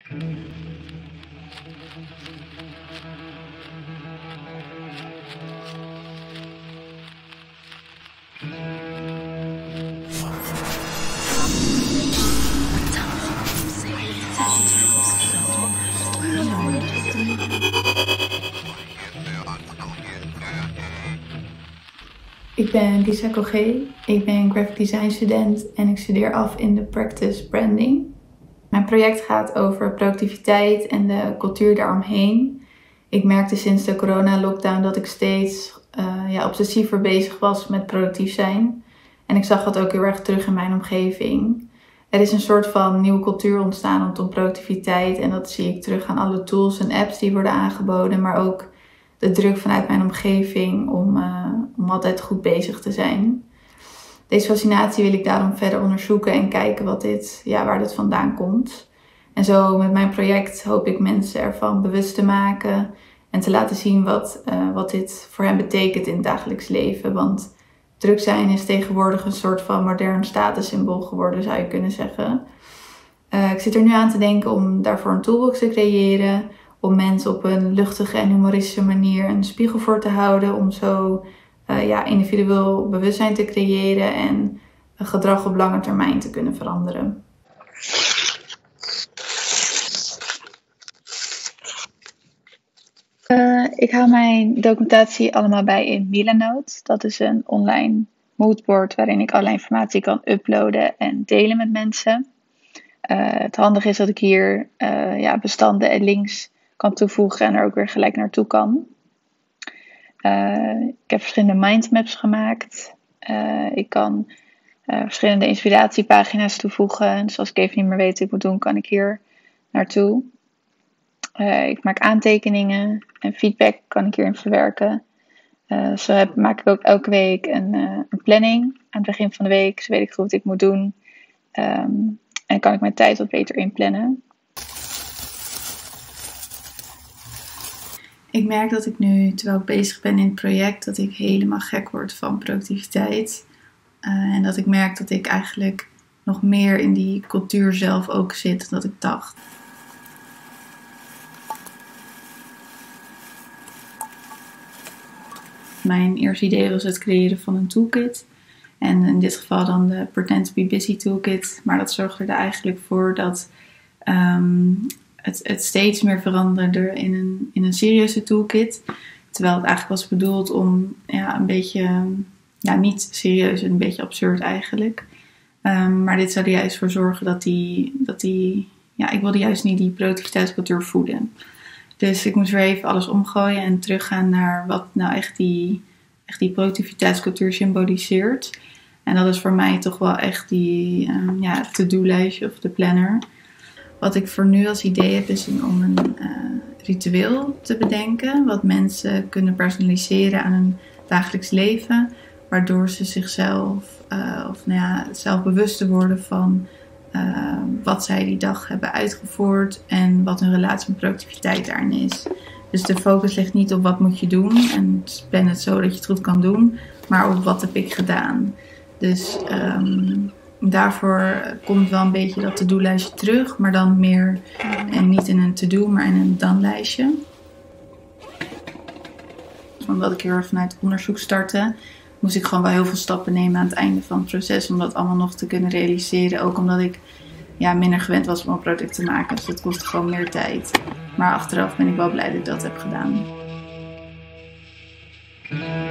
Ik ben Lisa Cogé, ik ben graphic design student en ik studeer af in de practice branding. Mijn project gaat over productiviteit en de cultuur daaromheen. Ik merkte sinds de corona-lockdown dat ik steeds obsessiever bezig was met productief zijn. En ik zag dat ook heel erg terug in mijn omgeving. Er is een soort van nieuwe cultuur ontstaan rondom productiviteit en dat zie ik terug aan alle tools en apps die worden aangeboden, maar ook de druk vanuit mijn omgeving om altijd goed bezig te zijn. Deze fascinatie wil ik daarom verder onderzoeken en kijken waar dit vandaan komt. En zo met mijn project hoop ik mensen ervan bewust te maken en te laten zien wat dit voor hen betekent in het dagelijks leven. Want druk zijn is tegenwoordig een soort van modern statussymbool geworden, zou je kunnen zeggen. Ik zit er nu aan te denken om daarvoor een toolbox te creëren, om mensen op een luchtige en humoristische manier een spiegel voor te houden, om zo individueel bewustzijn te creëren en gedrag op lange termijn te kunnen veranderen. Ik hou mijn documentatie allemaal bij in Milanote. Dat is een online moodboard waarin ik alle informatie kan uploaden en delen met mensen. Het handige is dat ik hier bestanden en links kan toevoegen en er ook weer gelijk naartoe kan. Ik heb verschillende mindmaps gemaakt. Ik kan verschillende inspiratiepagina's toevoegen. Dus als ik even niet meer weet wat ik moet doen, kan ik hier naartoe. Ik maak aantekeningen en feedback kan ik hierin verwerken. Zo maak ik ook elke week een planning aan het begin van de week. Zo weet ik goed wat ik moet doen. En kan ik mijn tijd wat beter inplannen. Ik merk dat ik nu, terwijl ik bezig ben in het project, dat ik helemaal gek word van productiviteit. En dat ik merk dat ik eigenlijk nog meer in die cultuur zelf ook zit dan ik dacht. Mijn eerste idee was het creëren van een toolkit. En in dit geval dan de Pretend to be Busy toolkit. Maar dat zorgde er eigenlijk voor dat het steeds meer veranderde in een serieuze toolkit. Terwijl het eigenlijk was bedoeld om een beetje, niet serieus, een beetje absurd eigenlijk. Maar dit zou er juist voor zorgen dat ik wilde juist niet die productiviteitscultuur voeden. Dus ik moest weer even alles omgooien en teruggaan naar wat nou echt die productiviteitscultuur symboliseert. En dat is voor mij toch wel echt die to-do-lijstje of de planner. Wat ik voor nu als idee heb is om een ritueel te bedenken. Wat mensen kunnen personaliseren aan hun dagelijks leven. Waardoor ze zichzelf zelf bewust worden van wat zij die dag hebben uitgevoerd. En wat hun relatie met productiviteit daarin is. Dus de focus ligt niet op wat moet je doen. En plan het zo dat je het goed kan doen. Maar op wat heb ik gedaan. Dus daarvoor komt wel een beetje dat to-do-lijstje terug, maar dan meer en niet in een to-do, maar in een done-lijstje. Omdat ik heel erg vanuit onderzoek startte, moest ik gewoon wel heel veel stappen nemen aan het einde van het proces om dat allemaal nog te kunnen realiseren. Ook omdat ik minder gewend was om een product te maken, dus dat kostte gewoon meer tijd. Maar achteraf ben ik wel blij dat ik dat heb gedaan.